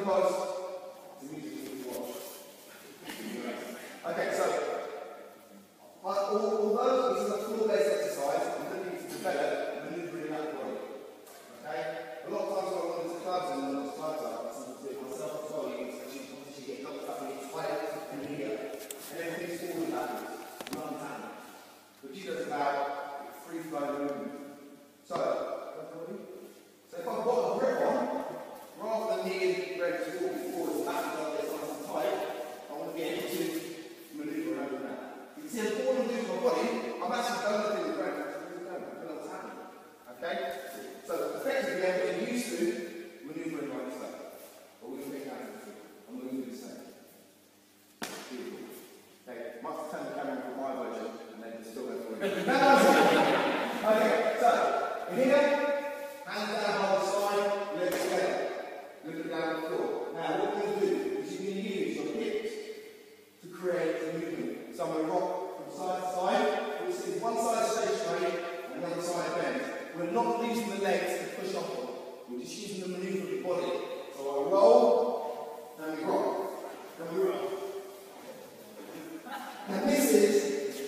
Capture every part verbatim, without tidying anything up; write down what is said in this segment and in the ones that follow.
because it's music you watch. Okay, so although this is a floor-based exercise, I'm looking to develop manoeuvring that body. Okay? A lot of times when I go into clubs and lots of clubs I sometimes do it myself as well, you especially once you get knocked up and it's tight and here. And everything's forward backwards. Not hand. But judo is about free flow movement. So, so if I've got a grip on, rather than me ready to walk forward and backwards like this nice and tight, I want to be able to manoeuvre around that. You can see I'm falling into my body, I'm actually going up in the ground. I don't know what's happening. Okay? So effectively I'm getting used to manoeuvring like so. But we're going to pick that up. I'm going to do the same. Beautiful. Okay, might have to turn the camera for my version and then still go for it. Okay, so in here, hands down by the side, legs together. Looking down the floor. Now what we're going to do is you're going to use your hips to create a movement. So I'm going to rock from side to side, which is one side stay straight and the other side bend. We're not using the legs to push off on. We're just using the manoeuvre of the body. So I roll, and we rock, and we roll. Now this is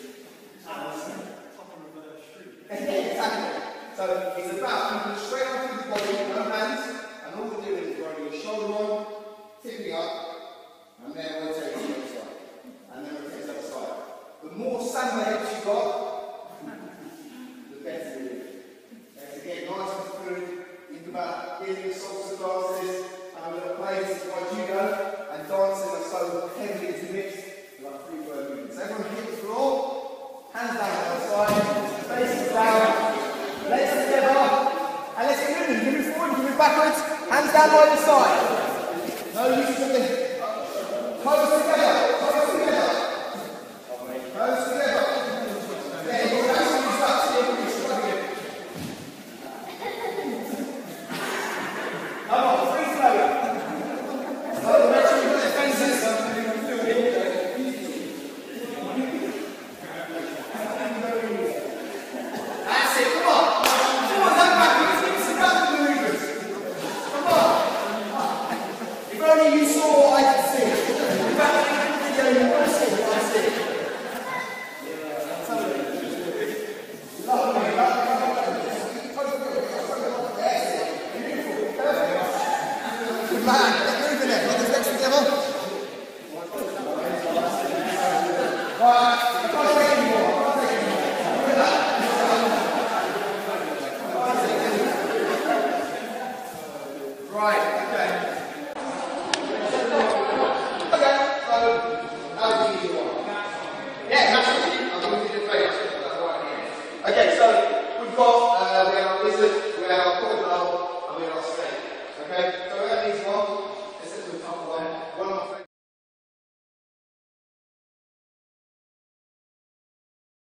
exactly. So it's about moving straight up through the body, no hands, and all we're doing is rolling your shoulder on, tipping up, and then rotating to the other side. And then rotate to the other side. The more samba hips you've got, the better it is. And again, nice and smooth. Think about getting the salsa classes, and we're going to play this by judo, and dancing are so heavily intermixed, like free flow movements. So everyone hit the floor, hands down on the side, faces down, legs together, and let's get moving. Give me forward, give me backwards, hands down by the side. No use of the toes together, toes together. Toes together. Yeah, you're actually stuck to everybody struggling. Come on, free flow. So make sure you've got the fences. That's it, come on. Come on, that backwards. It's about the movements. Come on. If only you saw what I could see. If only you could video, you would see what I see. Lovely, lovely. Man, let's move in there. Put the legs together.